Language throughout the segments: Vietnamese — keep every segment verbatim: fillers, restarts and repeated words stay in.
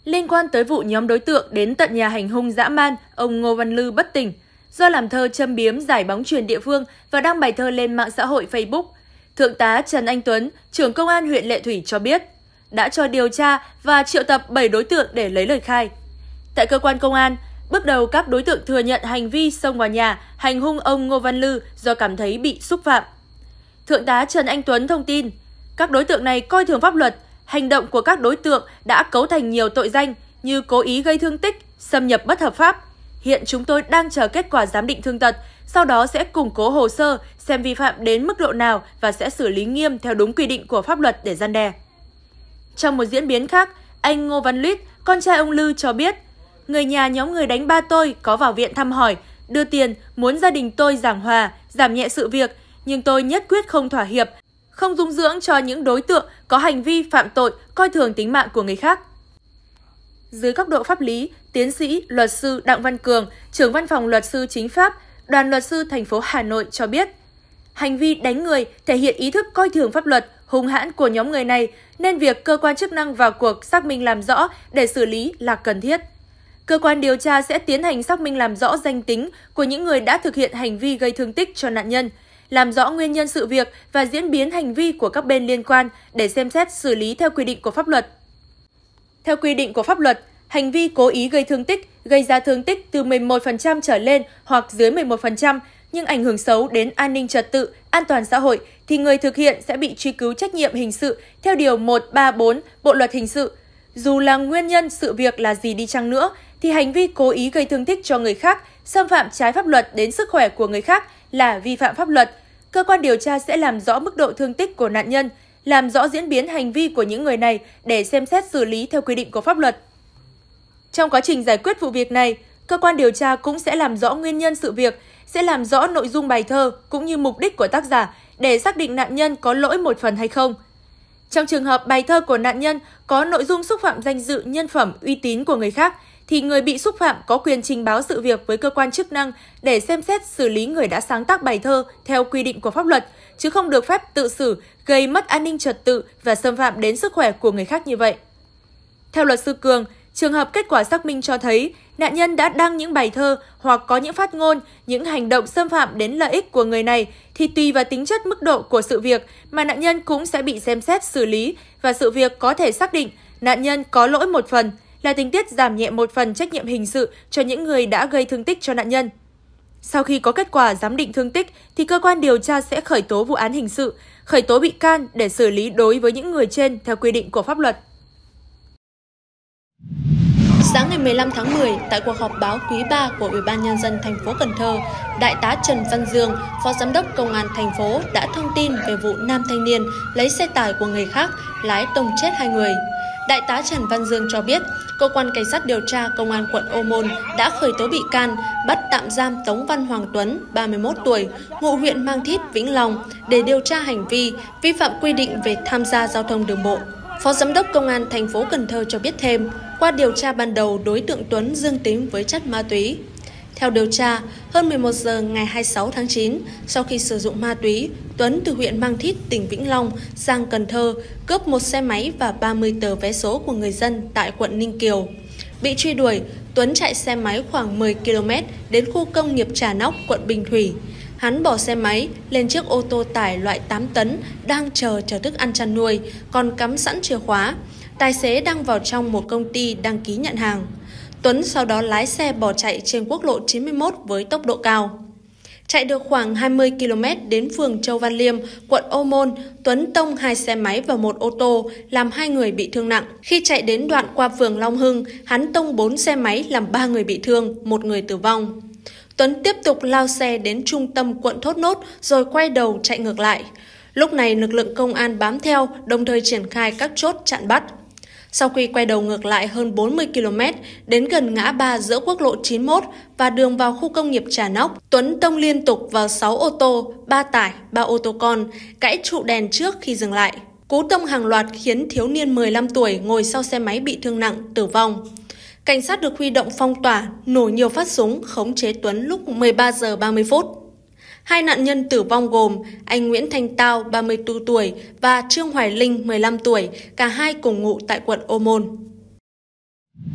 Liên quan tới vụ nhóm đối tượng đến tận nhà hành hung dã man ông Ngô Văn Lư bất tỉnh do làm thơ châm biếm giải bóng chuyền địa phương và đăng bài thơ lên mạng xã hội Facebook, Thượng tá Trần Anh Tuấn, trưởng công an huyện Lệ Thủy cho biết đã cho điều tra và triệu tập bảy đối tượng để lấy lời khai. Tại cơ quan công an, bước đầu các đối tượng thừa nhận hành vi xông vào nhà hành hung ông Ngô Văn Lư do cảm thấy bị xúc phạm. Thượng tá Trần Anh Tuấn thông tin, các đối tượng này coi thường pháp luật, hành động của các đối tượng đã cấu thành nhiều tội danh như cố ý gây thương tích, xâm nhập bất hợp pháp. Hiện chúng tôi đang chờ kết quả giám định thương tật, sau đó sẽ củng cố hồ sơ, xem vi phạm đến mức độ nào và sẽ xử lý nghiêm theo đúng quy định của pháp luật để răn đe. Trong một diễn biến khác, anh Ngô Văn Lít, con trai ông Lư cho biết, người nhà nhóm người đánh ba tôi có vào viện thăm hỏi, đưa tiền, muốn gia đình tôi giảng hòa, giảm nhẹ sự việc, nhưng tôi nhất quyết không thỏa hiệp, không dung dưỡng cho những đối tượng có hành vi phạm tội, coi thường tính mạng của người khác. Dưới góc độ pháp lý, tiến sĩ, luật sư Đặng Văn Cường, trưởng văn phòng luật sư chính pháp, đoàn luật sư thành phố Hà Nội cho biết, hành vi đánh người thể hiện ý thức coi thường pháp luật, hung hãn của nhóm người này, nên việc cơ quan chức năng vào cuộc xác minh làm rõ để xử lý là cần thiết. Cơ quan điều tra sẽ tiến hành xác minh làm rõ danh tính của những người đã thực hiện hành vi gây thương tích cho nạn nhân, làm rõ nguyên nhân sự việc và diễn biến hành vi của các bên liên quan để xem xét xử lý theo quy định của pháp luật. Theo quy định của pháp luật, hành vi cố ý gây thương tích, gây ra thương tích từ mười một phần trăm trở lên hoặc dưới mười một phần trăm nhưng ảnh hưởng xấu đến an ninh trật tự, an toàn xã hội thì người thực hiện sẽ bị truy cứu trách nhiệm hình sự theo Điều một trăm ba mươi tư Bộ Luật Hình sự. Dù là nguyên nhân sự việc là gì đi chăng nữa, thì hành vi cố ý gây thương tích cho người khác, xâm phạm trái pháp luật đến sức khỏe của người khác là vi phạm pháp luật. Cơ quan điều tra sẽ làm rõ mức độ thương tích của nạn nhân, làm rõ diễn biến hành vi của những người này để xem xét xử lý theo quy định của pháp luật. Trong quá trình giải quyết vụ việc này, cơ quan điều tra cũng sẽ làm rõ nguyên nhân sự việc, sẽ làm rõ nội dung bài thơ cũng như mục đích của tác giả để xác định nạn nhân có lỗi một phần hay không. Trong trường hợp bài thơ của nạn nhân có nội dung xúc phạm danh dự, nhân phẩm, uy tín của người khác, thì người bị xúc phạm có quyền trình báo sự việc với cơ quan chức năng để xem xét xử lý người đã sáng tác bài thơ theo quy định của pháp luật, chứ không được phép tự xử, gây mất an ninh trật tự và xâm phạm đến sức khỏe của người khác như vậy. Theo luật sư Cường, trường hợp kết quả xác minh cho thấy nạn nhân đã đăng những bài thơ hoặc có những phát ngôn, những hành động xâm phạm đến lợi ích của người này thì tùy vào tính chất mức độ của sự việc mà nạn nhân cũng sẽ bị xem xét xử lý và sự việc có thể xác định nạn nhân có lỗi một phần, là tình tiết giảm nhẹ một phần trách nhiệm hình sự cho những người đã gây thương tích cho nạn nhân. Sau khi có kết quả giám định thương tích thì cơ quan điều tra sẽ khởi tố vụ án hình sự, khởi tố bị can để xử lý đối với những người trên theo quy định của pháp luật. Sáng ngày mười lăm tháng mười, tại cuộc họp báo quý ba của Ủy ban Nhân dân thành phố Cần Thơ, Đại tá Trần Văn Dương, Phó Giám đốc Công an thành phố đã thông tin về vụ nam thanh niên lấy xe tải của người khác lái tông chết hai người. Đại tá Trần Văn Dương cho biết, Cơ quan Cảnh sát điều tra Công an quận Ô Môn đã khởi tố bị can, bắt tạm giam Tống Văn Hoàng Tuấn, ba mươi mốt tuổi, ngụ huyện Mang Thít, Vĩnh Long, để điều tra hành vi vi phạm quy định về tham gia giao thông đường bộ. Phó Giám đốc Công an thành phố Cần Thơ cho biết thêm, qua điều tra ban đầu, đối tượng Tuấn dương tính với chất ma túy. Theo điều tra, hơn mười một giờ ngày hai mươi sáu tháng chín, sau khi sử dụng ma túy, Tuấn từ huyện Mang Thít, tỉnh Vĩnh Long sang Cần Thơ cướp một xe máy và ba mươi tờ vé số của người dân tại quận Ninh Kiều. Bị truy đuổi, Tuấn chạy xe máy khoảng mười ki lô mét đến khu công nghiệp Trà Nóc, quận Bình Thủy. Hắn bỏ xe máy lên chiếc ô tô tải loại tám tấn đang chờ chở thức ăn chăn nuôi, còn cắm sẵn chìa khóa. Tài xế đang vào trong một công ty đăng ký nhận hàng. Tuấn sau đó lái xe bỏ chạy trên quốc lộ chín mươi mốt với tốc độ cao. Chạy được khoảng hai mươi ki lô mét đến phường Châu Văn Liêm, quận Ô Môn, Tuấn tông hai xe máy và một ô tô, làm hai người bị thương nặng. Khi chạy đến đoạn qua phường Long Hưng, hắn tông bốn xe máy làm ba người bị thương, một người tử vong. Tuấn tiếp tục lao xe đến trung tâm quận Thốt Nốt rồi quay đầu chạy ngược lại. Lúc này lực lượng công an bám theo, đồng thời triển khai các chốt chặn bắt. Sau khi quay đầu ngược lại hơn bốn mươi ki lô mét, đến gần ngã ba giữa quốc lộ chín mươi mốt và đường vào khu công nghiệp Trà Nóc, Tuấn tông liên tục vào sáu ô tô, ba tải, ba ô tô con, gãy trụ đèn trước khi dừng lại. Cú tông hàng loạt khiến thiếu niên mười lăm tuổi ngồi sau xe máy bị thương nặng, tử vong. Cảnh sát được huy động phong tỏa, nổ nhiều phát súng, khống chế Tuấn lúc mười ba giờ ba mươi phút. Hai nạn nhân tử vong gồm anh Nguyễn Thanh Tao, ba mươi tư tuổi và Trương Hoài Linh, mười lăm tuổi, cả hai cùng ngụ tại quận Ô Môn.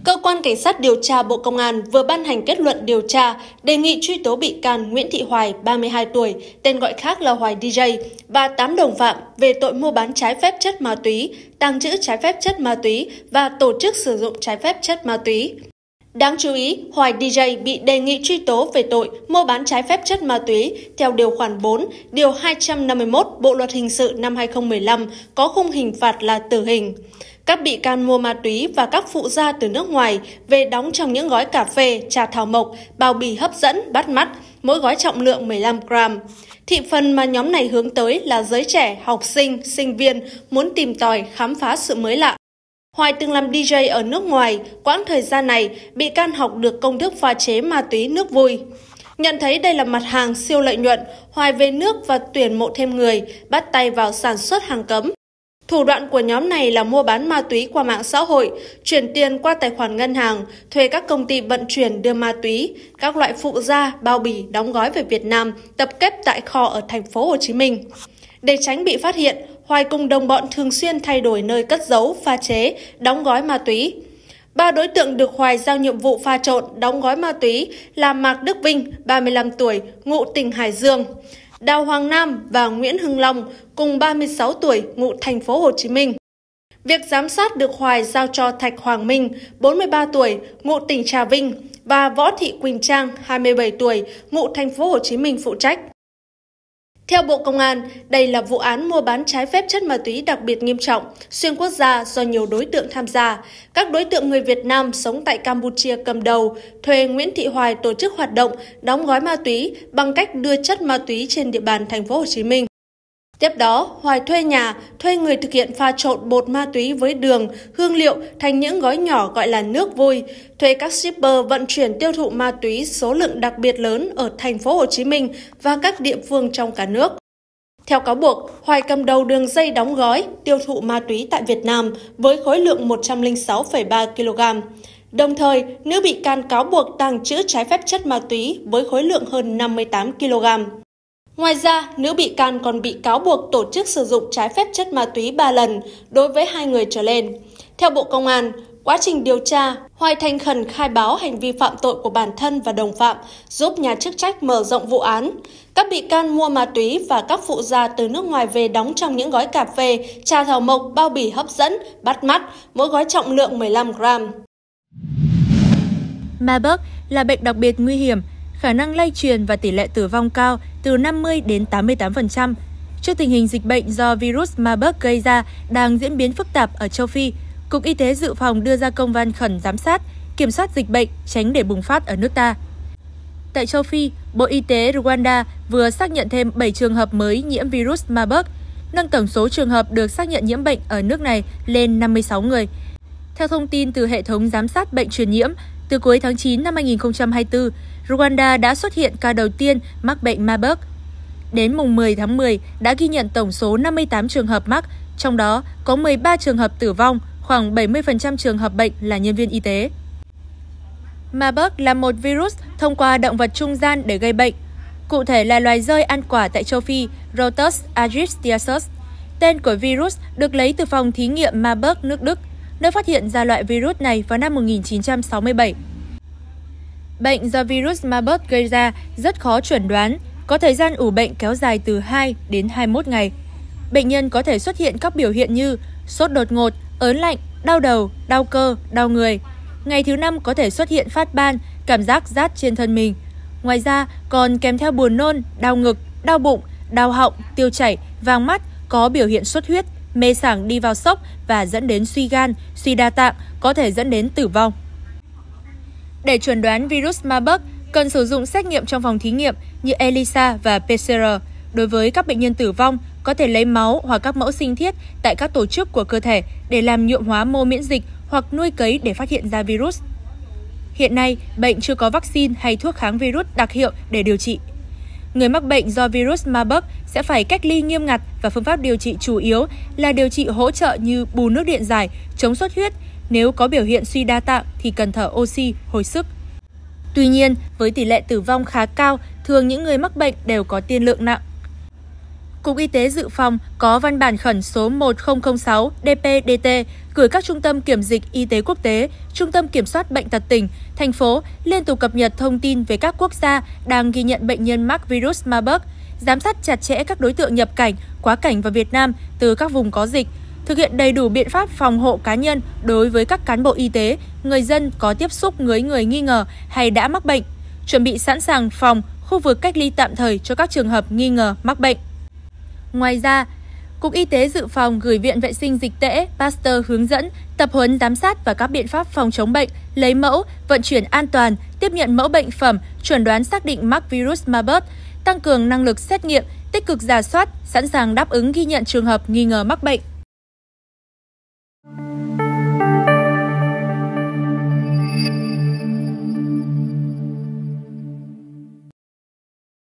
Cơ quan Cảnh sát điều tra Bộ Công an vừa ban hành kết luận điều tra đề nghị truy tố bị can Nguyễn Thị Hoài, ba mươi hai tuổi, tên gọi khác là Hoài đi giây, và tám đồng phạm về tội mua bán trái phép chất ma túy, tàng trữ trái phép chất ma túy và tổ chức sử dụng trái phép chất ma túy. Đáng chú ý, Hoài đi giây bị đề nghị truy tố về tội mua bán trái phép chất ma túy theo Điều khoản bốn, Điều hai trăm năm mươi mốt Bộ Luật Hình sự năm hai nghìn không trăm mười lăm có khung hình phạt là tử hình. Các bị can mua ma túy và các phụ gia từ nước ngoài về đóng trong những gói cà phê, trà thảo mộc, bao bì hấp dẫn, bắt mắt, mỗi gói trọng lượng mười lăm gam. Thị phần mà nhóm này hướng tới là giới trẻ, học sinh, sinh viên muốn tìm tòi, khám phá sự mới lạ. Hoài từng làm đi giây ở nước ngoài, quãng thời gian này, bị can học được công thức pha chế ma túy nước vui. Nhận thấy đây là mặt hàng siêu lợi nhuận, Hoài về nước và tuyển mộ thêm người, bắt tay vào sản xuất hàng cấm. Thủ đoạn của nhóm này là mua bán ma túy qua mạng xã hội, chuyển tiền qua tài khoản ngân hàng, thuê các công ty vận chuyển đưa ma túy, các loại phụ gia, bao bì đóng gói về Việt Nam, tập kết tại kho ở thành phố Hồ Chí Minh. Để tránh bị phát hiện, Hoài cùng đồng bọn thường xuyên thay đổi nơi cất giấu, pha chế, đóng gói ma túy. Ba đối tượng được Hoài giao nhiệm vụ pha trộn, đóng gói ma túy là Mạc Đức Vinh, ba mươi lăm tuổi, ngụ tỉnh Hải Dương, Đào Hoàng Nam và Nguyễn Hưng Long, cùng ba mươi sáu tuổi, ngụ thành phố Hồ Chí Minh. Việc giám sát được Hoài giao cho Thạch Hoàng Minh, bốn mươi ba tuổi, ngụ tỉnh Trà Vinh, và Võ Thị Quỳnh Trang, hai mươi bảy tuổi, ngụ thành phố Hồ Chí Minh phụ trách. Theo Bộ Công an, đây là vụ án mua bán trái phép chất ma túy đặc biệt nghiêm trọng, xuyên quốc gia do nhiều đối tượng tham gia. Các đối tượng người Việt Nam sống tại Campuchia cầm đầu, thuê Nguyễn Thị Hoài tổ chức hoạt động, đóng gói ma túy bằng cách đưa chất ma túy trên địa bàn thành phố Hồ Chí Minh. Tiếp đó, Hoài thuê nhà, thuê người thực hiện pha trộn bột ma túy với đường, hương liệu thành những gói nhỏ gọi là nước vui, thuê các shipper vận chuyển tiêu thụ ma túy số lượng đặc biệt lớn ở thành phố Hồ Chí Minh và các địa phương trong cả nước. Theo cáo buộc, Hoài cầm đầu đường dây đóng gói, tiêu thụ ma túy tại Việt Nam với khối lượng một trăm lẻ sáu phẩy ba ki lô gam. Đồng thời, nữ bị can cáo buộc tàng trữ trái phép chất ma túy với khối lượng hơn năm mươi tám ki lô gam. Ngoài ra, nữ bị can còn bị cáo buộc tổ chức sử dụng trái phép chất ma túy ba lần đối với hai người trở lên. Theo Bộ Công an, quá trình điều tra, Hoài thành khẩn khai báo hành vi phạm tội của bản thân và đồng phạm, giúp nhà chức trách mở rộng vụ án. Các bị can mua ma túy và các phụ gia từ nước ngoài về đóng trong những gói cà phê, trà thảo mộc, bao bì hấp dẫn, bắt mắt, mỗi gói trọng lượng mười lăm gam. Marburg là bệnh đặc biệt nguy hiểm, khả năng lây truyền và tỷ lệ tử vong cao từ năm mươi đến tám mươi tám phần trăm. Trước tình hình dịch bệnh do virus Marburg gây ra đang diễn biến phức tạp ở châu Phi, Cục Y tế Dự phòng đưa ra công văn khẩn giám sát, kiểm soát dịch bệnh, tránh để bùng phát ở nước ta. Tại châu Phi, Bộ Y tế Rwanda vừa xác nhận thêm bảy trường hợp mới nhiễm virus Marburg, nâng tổng số trường hợp được xác nhận nhiễm bệnh ở nước này lên năm mươi sáu người. Theo thông tin từ hệ thống giám sát bệnh truyền nhiễm, từ cuối tháng chín năm hai nghìn không trăm hai mươi tư, Rwanda đã xuất hiện ca đầu tiên mắc bệnh Marburg. Đến mùng mười tháng mười đã ghi nhận tổng số năm mươi tám trường hợp mắc, trong đó có mười ba trường hợp tử vong, khoảng bảy mươi phần trăm trường hợp bệnh là nhân viên y tế. Marburg là một virus thông qua động vật trung gian để gây bệnh, cụ thể là loài dơi ăn quả tại châu Phi Rhotus aegyptiacus. Tên của virus được lấy từ phòng thí nghiệm Marburg, nước Đức, nơi phát hiện ra loại virus này vào năm một nghìn chín trăm sáu mươi bảy. Bệnh do virus Marburg gây ra rất khó chẩn đoán, có thời gian ủ bệnh kéo dài từ hai đến hai mươi mốt ngày. Bệnh nhân có thể xuất hiện các biểu hiện như sốt đột ngột, ớn lạnh, đau đầu, đau cơ, đau người. Ngày thứ năm có thể xuất hiện phát ban, cảm giác rát trên thân mình. Ngoài ra còn kèm theo buồn nôn, đau ngực, đau bụng, đau họng, tiêu chảy, vàng mắt, có biểu hiện xuất huyết, mê sảng đi vào sốc và dẫn đến suy gan, suy đa tạng, có thể dẫn đến tử vong. Để chẩn đoán virus Marburg, cần sử dụng xét nghiệm trong phòng thí nghiệm như ELISA và pê xê rờ. Đối với các bệnh nhân tử vong, có thể lấy máu hoặc các mẫu sinh thiết tại các tổ chức của cơ thể để làm nhuộm hóa mô miễn dịch hoặc nuôi cấy để phát hiện ra virus. Hiện nay, bệnh chưa có vaccine hay thuốc kháng virus đặc hiệu để điều trị. Người mắc bệnh do virus Marburg sẽ phải cách ly nghiêm ngặt và phương pháp điều trị chủ yếu là điều trị hỗ trợ như bù nước điện giải, chống xuất huyết. Nếu có biểu hiện suy đa tạng thì cần thở oxy, hồi sức. Tuy nhiên, với tỷ lệ tử vong khá cao, thường những người mắc bệnh đều có tiên lượng nặng. Cục Y tế Dự phòng có văn bản khẩn số một nghìn không sáu D P D T gửi các trung tâm kiểm dịch y tế quốc tế, trung tâm kiểm soát bệnh tật tỉnh, thành phố liên tục cập nhật thông tin về các quốc gia đang ghi nhận bệnh nhân mắc virus Marburg, giám sát chặt chẽ các đối tượng nhập cảnh, quá cảnh vào Việt Nam từ các vùng có dịch, thực hiện đầy đủ biện pháp phòng hộ cá nhân đối với các cán bộ y tế, người dân có tiếp xúc với người nghi ngờ hay đã mắc bệnh, chuẩn bị sẵn sàng phòng, khu vực cách ly tạm thời cho các trường hợp nghi ngờ mắc bệnh. Ngoài ra, Cục Y tế Dự phòng gửi Viện Vệ sinh Dịch tễ Pasteur hướng dẫn, tập huấn giám sát và các biện pháp phòng chống bệnh, lấy mẫu, vận chuyển an toàn, tiếp nhận mẫu bệnh phẩm, chuẩn đoán xác định mắc virus Marburg, tăng cường năng lực xét nghiệm, tích cực rà soát, sẵn sàng đáp ứng ghi nhận trường hợp nghi ngờ mắc bệnh.